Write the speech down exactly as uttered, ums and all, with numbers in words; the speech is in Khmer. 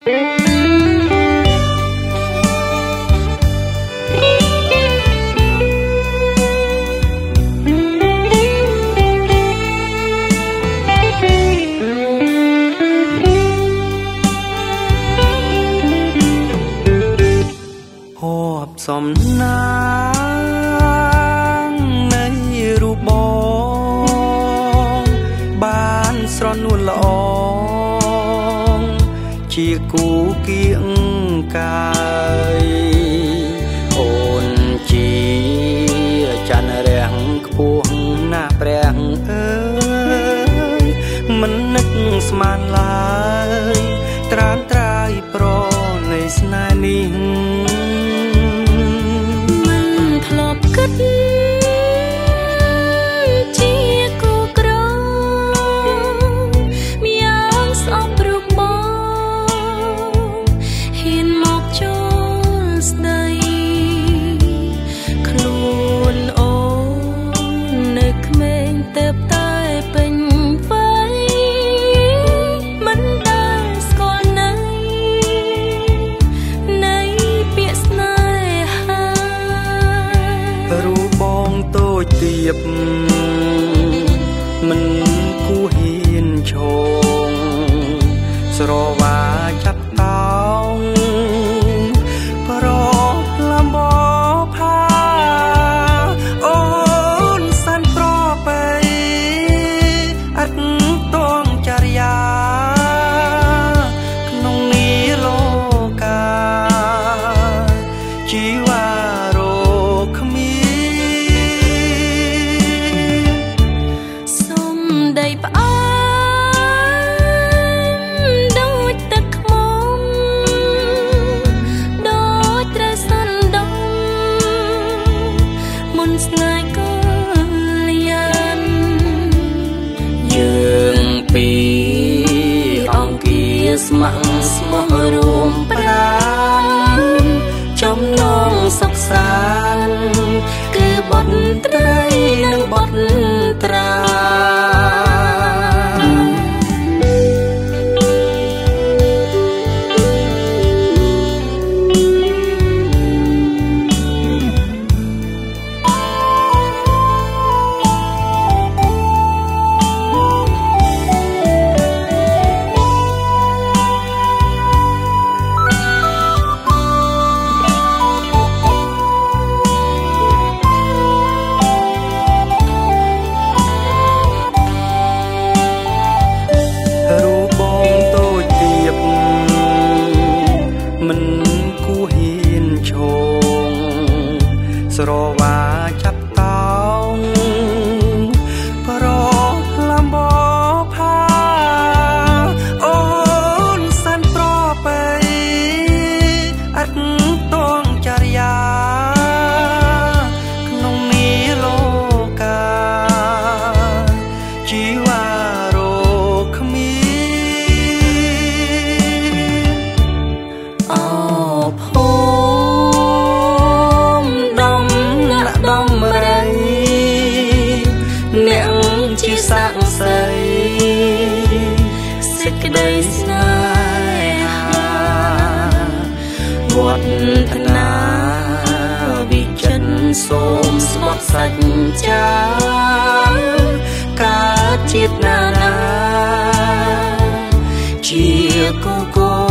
សំណាងនៃរូបបងបានស្រនួលល្អជាគូគៀងកាយអូនជាច័ន្ទរះខ្ពស់ណាស់ព្រះអើយមិននឹកស្មានឡើយត្រានត្រាយប្រនៃស្នេហ៍នេះគិតជាគូក្រមានយ៉ាងស្អប់រូបបងហ៊ានមកចូលស្ដីខ្លួនអូននៅក្មេងទៅតែពេញវ័យមិនដែលស្គាល់ណៃនៃពាក្យស្នេហារូបបងតូចទៀបមិនគួរហ៊ានឈងស្រវាចាប់តោងប្រលំបផាអូនសាន់ប្របីអត់តងចរិយាក្នុងនីលោកាជីវ៉ាស្ម័គ្រស្មោះរួមប្រាណចំណងសុខសាន្តគឺបុត្រីនិងបុត្រាស្រវាចាប់តោងប្រលំបផាអូនសាន់ប្របីអត់តងចរិយាក្នុងនីលោកាជីវ៉ារកគ្មានអោភូសាក់សៃសេចក្តីស្នេហាវឌ្ឍនាវិចិត្រសូមស្បត់សាច់ចាកើតជាតិណានាជាគូគូ